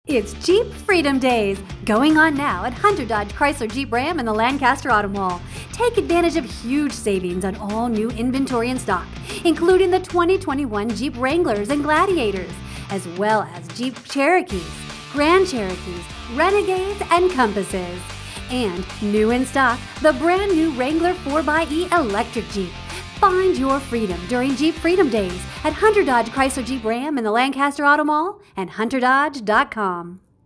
It's Jeep Freedom Days, going on now at Hunter Dodge Chrysler Jeep Ram and the Lancaster Auto Mall. Take advantage of huge savings on all new inventory in stock, including the 2021 Jeep Wranglers and Gladiators, as well as Jeep Cherokees, Grand Cherokees, Renegades, and Compasses. And new in stock, the brand new Wrangler 4xe electric Jeep. Find your freedom during Jeep Freedom Days at Hunter Dodge Chrysler Jeep Ram in the Lancaster Auto Mall and hunterdodge.com.